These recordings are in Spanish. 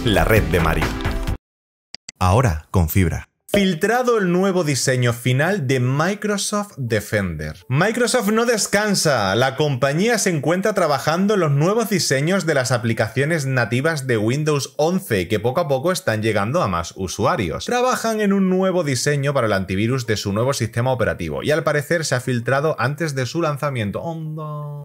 la red de Mario. Ahora con fibra. Filtrado el nuevo diseño final de Microsoft Defender. Microsoft no descansa. La compañía se encuentra trabajando en los nuevos diseños de las aplicaciones nativas de Windows 11 que poco a poco están llegando a más usuarios. Trabajan en un nuevo diseño para el antivirus de su nuevo sistema operativo y al parecer se ha filtrado antes de su lanzamiento. ¡Onda!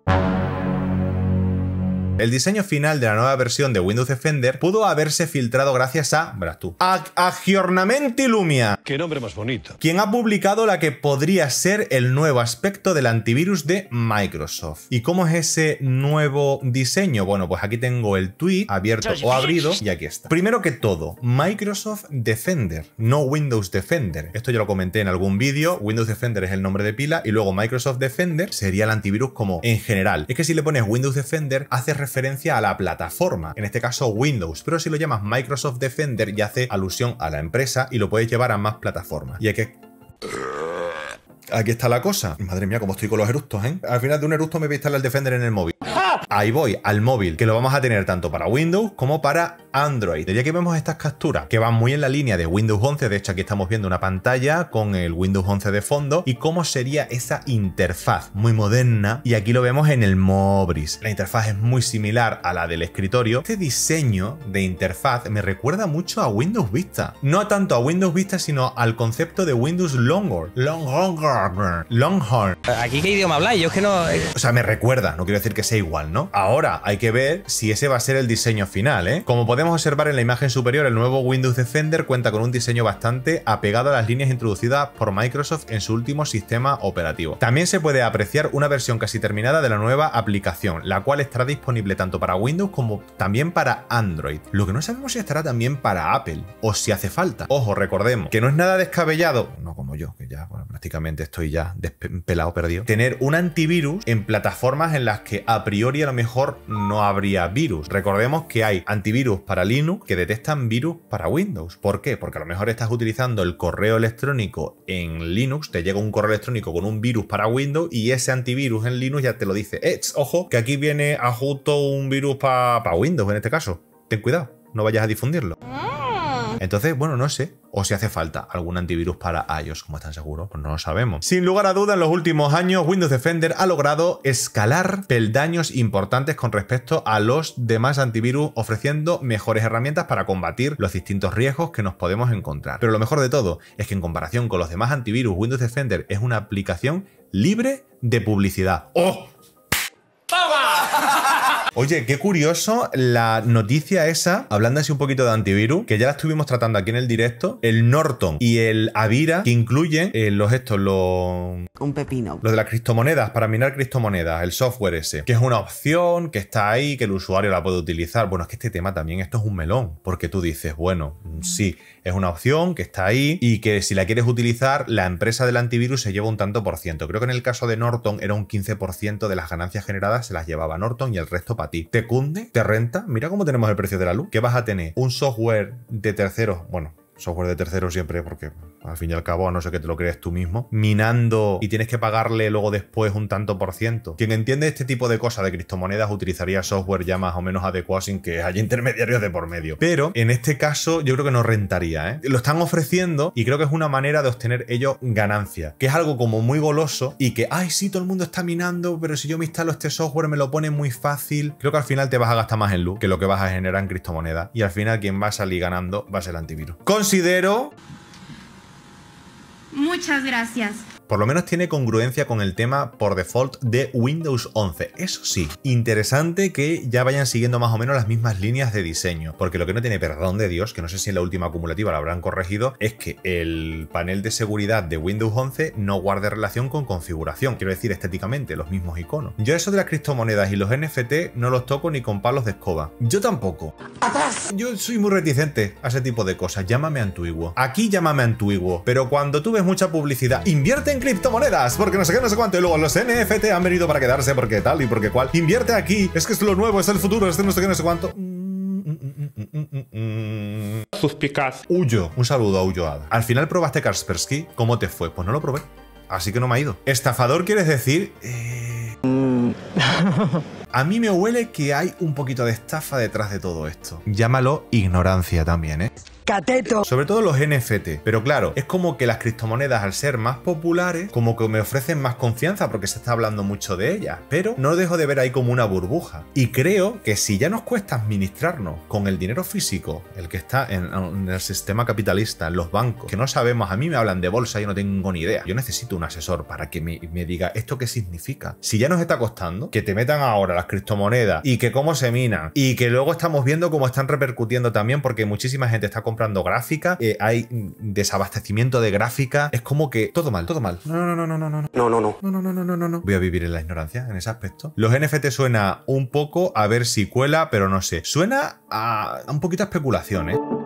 El diseño final de la nueva versión de Windows Defender pudo haberse filtrado gracias a, verás tú, Aggiornamenti Lumia. Qué nombre más bonito. Quien ha publicado la que podría ser el nuevo aspecto del antivirus de Microsoft. ¿Y cómo es ese nuevo diseño? Bueno, pues aquí tengo el tweet abierto o abrido y aquí está. Primero que todo, Microsoft Defender, no Windows Defender. Esto ya lo comenté en algún vídeo. Windows Defender es el nombre de pila y luego Microsoft Defender sería el antivirus como en general. Es que si le pones Windows Defender hace referencia a la plataforma, en este caso Windows, pero si lo llamas Microsoft Defender ya hace alusión a la empresa y lo puedes llevar a más plataformas. Y aquí está la cosa. Madre mía, cómo estoy con los eructos, ¿eh? Al final de un eructo me voy a instalar el Defender en el móvil. Ahí voy, al móvil, que lo vamos a tener tanto para Windows como para Android. Ya que vemos estas capturas que van muy en la línea de Windows 11, de hecho aquí estamos viendo una pantalla con el Windows 11 de fondo y cómo sería esa interfaz muy moderna y aquí lo vemos en el Mobris. La interfaz es muy similar a la del escritorio. Este diseño de interfaz me recuerda mucho a Windows Vista. No tanto a Windows Vista, sino al concepto de Windows Longhorn. Longhorn. ¿Aquí qué idioma habláis? Yo es que no... O sea, me recuerda, no quiero decir que sea igual, ¿no? Ahora hay que ver si ese va a ser el diseño final, ¿eh? Como podemos observar en la imagen superior, el nuevo Windows Defender cuenta con un diseño bastante apegado a las líneas introducidas por Microsoft en su último sistema operativo. También se puede apreciar una versión casi terminada de la nueva aplicación, la cual estará disponible tanto para Windows como también para Android. Lo que no sabemos si estará también para Apple o si hace falta. Ojo, recordemos que no es nada descabellado, no como yo, que ya bueno, prácticamente estoy ya pelado perdido, tener un antivirus en plataformas en las que a priori a lo mejor no habría virus. Recordemos que hay antivirus para Linux que detectan virus para Windows. ¿Por qué? Porque a lo mejor estás utilizando el correo electrónico en Linux, te llega un correo electrónico con un virus para Windows y ese antivirus en Linux ya te lo dice. Ojo, que aquí viene a justo un virus para Windows en este caso. Ten cuidado, no vayas a difundirlo. Entonces, bueno, no sé. O si hace falta algún antivirus para iOS, como están seguros, pues no lo sabemos. Sin lugar a duda, en los últimos años, Windows Defender ha logrado escalar peldaños importantes con respecto a los demás antivirus, ofreciendo mejores herramientas para combatir los distintos riesgos que nos podemos encontrar. Pero lo mejor de todo es que en comparación con los demás antivirus, Windows Defender es una aplicación libre de publicidad. ¡Oh! Oye, qué curioso la noticia esa, hablando así un poquito de antivirus, que ya la estuvimos tratando aquí en el directo, el Norton y el Avira, que incluyen Un pepino. Lo de las criptomonedas, para minar criptomonedas, el software ese, que es una opción que está ahí, que el usuario la puede utilizar. Bueno, es que este tema también, esto es un melón, porque tú dices, bueno, sí, es una opción que está ahí y que si la quieres utilizar, la empresa del antivirus se lleva un tanto por ciento. Creo que en el caso de Norton era un 15% de las ganancias generadas se las llevaba Norton y el resto para ti. ¿Te cunde? ¿Te renta? Mira cómo tenemos el precio de la luz. ¿Qué vas a tener? Un software de terceros, bueno, software de terceros siempre, porque al fin y al cabo, a no ser que te lo crees tú mismo, minando y tienes que pagarle luego después un tanto por ciento. Quien entiende este tipo de cosas de criptomonedas utilizaría software ya más o menos adecuado sin que haya intermediarios de por medio. Pero en este caso yo creo que no rentaría, ¿eh? Lo están ofreciendo y creo que es una manera de obtener ellos ganancia, que es algo como muy goloso y que, ay, sí, todo el mundo está minando, pero si yo me instalo este software me lo pone muy fácil. Creo que al final te vas a gastar más en luz que lo que vas a generar en criptomonedas y al final quien va a salir ganando va a ser el antivirus. Considero... Muchas gracias. Por lo menos tiene congruencia con el tema por default de Windows 11. Eso sí, interesante que ya vayan siguiendo más o menos las mismas líneas de diseño, porque lo que no tiene perdón de Dios, que no sé si en la última acumulativa lo habrán corregido, es que el panel de seguridad de Windows 11 no guarde relación con configuración, quiero decir estéticamente, los mismos iconos. Yo eso de las criptomonedas y los NFT no los toco ni con palos de escoba. Yo tampoco. ¡Atrás! Yo soy muy reticente a ese tipo de cosas, llámame antiguo. Aquí llámame antiguo, pero cuando tú ves mucha publicidad, invierte en criptomonedas, porque no sé qué, no sé cuánto, y luego los NFT han venido para quedarse, porque tal y porque cual. Invierte aquí, es que es lo nuevo, es el futuro, es de no sé qué, no sé cuánto. Suspicaz. Huyo. Un saludo a Ulloada. Al final probaste Kaspersky, ¿cómo te fue? Pues no lo probé, así que no me ha ido. Estafador, ¿quieres decir? A mí me huele que hay un poquito de estafa detrás de todo esto. Llámalo ignorancia también, ¿eh? Cateto. Sobre todo los NFT. Pero claro, es como que las criptomonedas, al ser más populares, como que me ofrecen más confianza porque se está hablando mucho de ellas. Pero no dejo de ver ahí como una burbuja. Y creo que si ya nos cuesta administrarnos con el dinero físico, el que está en el sistema capitalista, en los bancos, que no sabemos, a mí me hablan de bolsa y yo no tengo ni idea. Yo necesito un asesor para que me diga esto qué significa. Si ya nos está costando que te metan ahora las criptomonedas y que cómo se minan y que luego estamos viendo cómo están repercutiendo también porque muchísima gente está comprando gráfica, hay desabastecimiento de gráfica, es como que todo mal, todo mal. No. Voy a vivir en la ignorancia en ese aspecto. Los NFT suena un poco a ver si cuela, pero no sé. Suena a un poquito a especulación, ¿eh?